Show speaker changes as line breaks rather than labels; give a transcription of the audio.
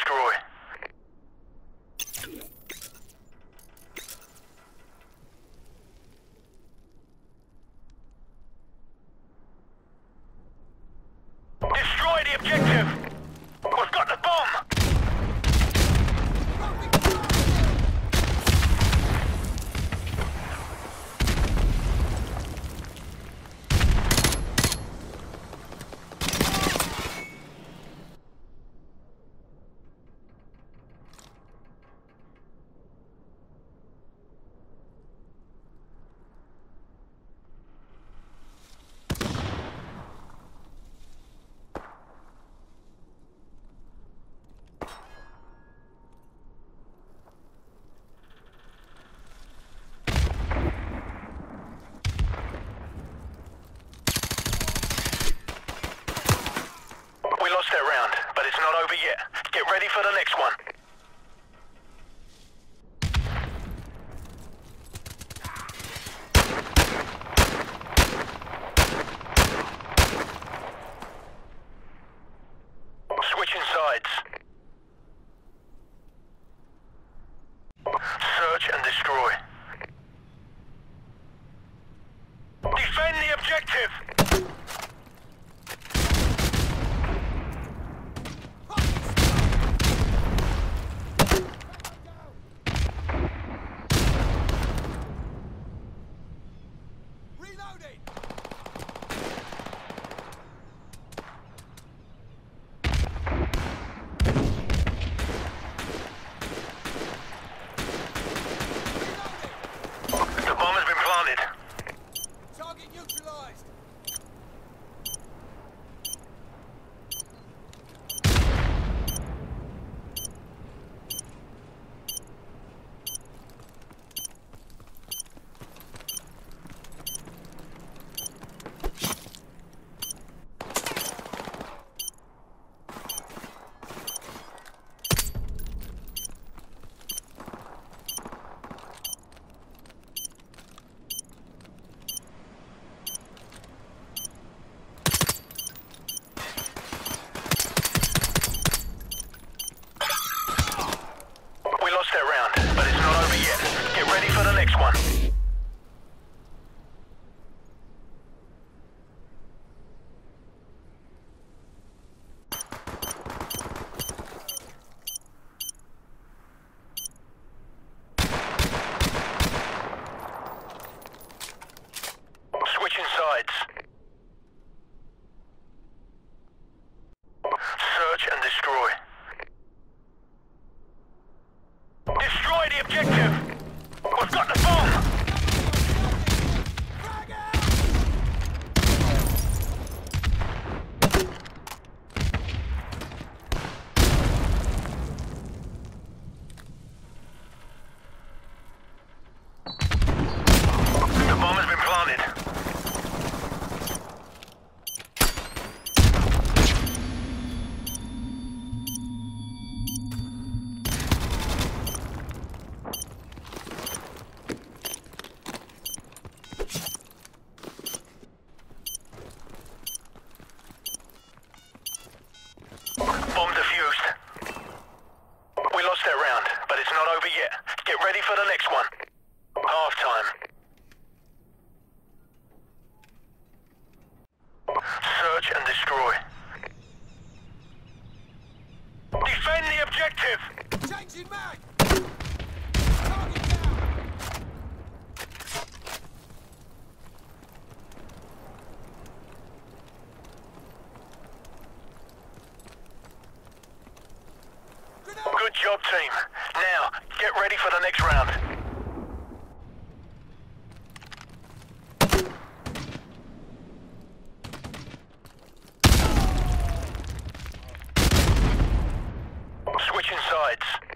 destroy. Destroy the objective! We've got the bomb! We lost that round, but it's not over yet. Get ready for the next one. Switching sides. Search and destroy. Defend the objective!
Reloading!
The bomb has been planted.
Target neutralized!
We lost that round, but it's not over yet. Get ready for the next one. Switching sides. Search and destroy. Destroy the objective! We've got the bomb!
Frag out!
The bomb has been planted. Bomb defused. We lost that round, but it's not over yet. Get ready for the next one. Half time. Search and destroy. Defend the objective!
Changing mag! Target down! Grenade!
Good job, team. Now, get ready for the next round. Switching sides.